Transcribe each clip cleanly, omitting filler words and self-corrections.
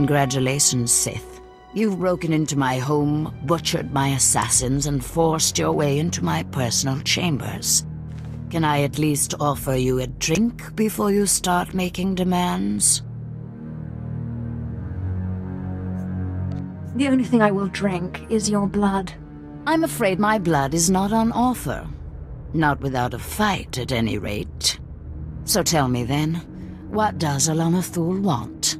Congratulations, Sith. You've broken into my home, butchered my assassins, and forced your way into my personal chambers. Can I at least offer you a drink before you start making demands? The only thing I will drink is your blood. I'm afraid my blood is not on offer. Not without a fight, at any rate. So tell me then, what does Alana Thule want?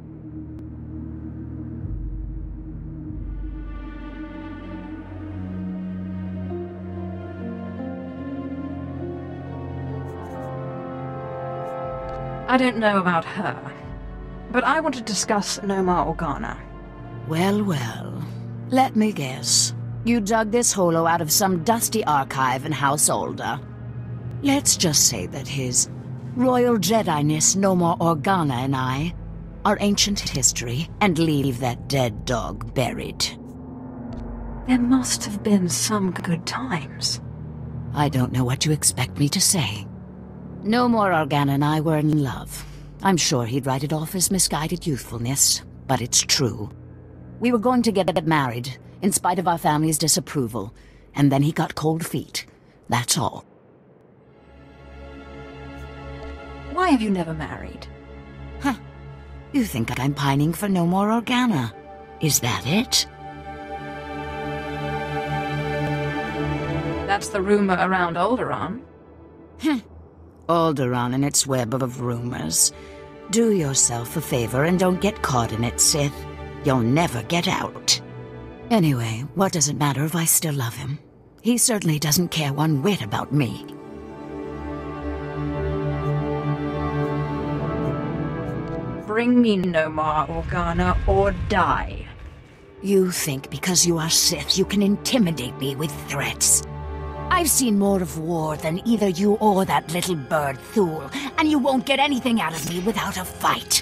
I don't know about her, but I want to discuss Nomar Organa. Well, well. Let me guess. You dug this holo out of some dusty archive in House Older. Let's just say that his Royal Jedi-ness Nomar Organa and I are ancient history and leave that dead dog buried. There must have been some good times. I don't know what you expect me to say. Nomar Organa and I were in love. I'm sure he'd write it off as misguided youthfulness, but it's true. We were going to get married, in spite of our family's disapproval, and then he got cold feet. That's all. Why have you never married? Huh. You think I'm pining for Nomar Organa. Is that it? That's the rumor around Alderaan. Alderaan and its web of rumors. Do yourself a favor and don't get caught in it, Sith. You'll never get out. Anyway, what does it matter if I still love him? He certainly doesn't care one whit about me. Bring me Nomar Organa or die. You think because you are Sith you can intimidate me with threats. I've seen more of war than either you or that little bird Thule, and you won't get anything out of me without a fight.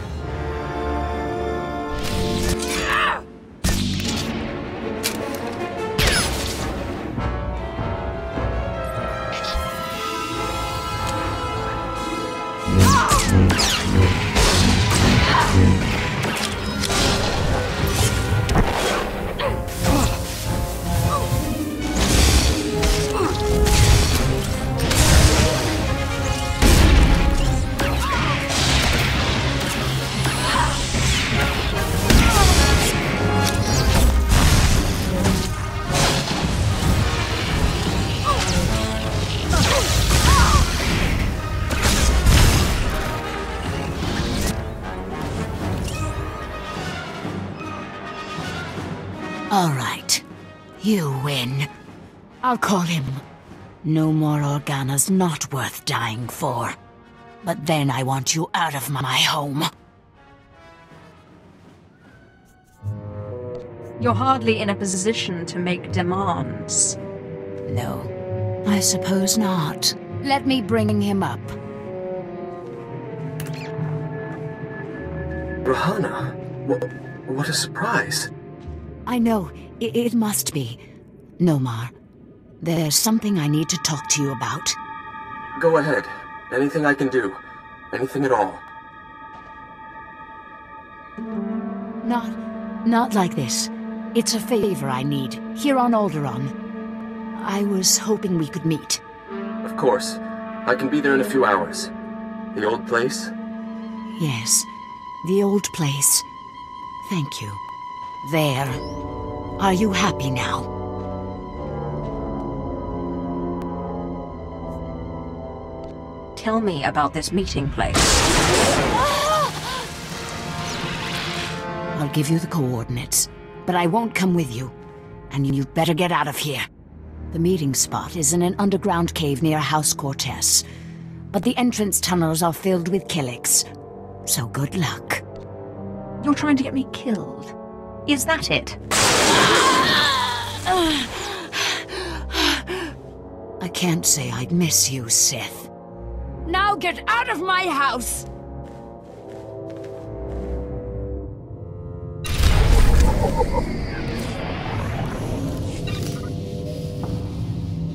All right. You win. I'll call him. Nomar Organa's not worth dying for. But then I want you out of my home. You're hardly in a position to make demands. No, I suppose not. Let me bring him up. Rahana, what a surprise. I know, it must be. Nomar, there's something I need to talk to you about. Go ahead. Anything I can do. Anything at all. Not like this. It's a favor I need, here on Alderaan. I was hoping we could meet. Of course. I can be there in a few hours. The old place? Yes, the old place. Thank you. There. Are you happy now? Tell me about this meeting place. I'll give you the coordinates, but I won't come with you. And you'd better get out of here. The meeting spot is in an underground cave near House Cortez, but the entrance tunnels are filled with Killiks. So good luck. You're trying to get me killed. Is that it? I can't say I'd miss you, Sith. Now get out of my house!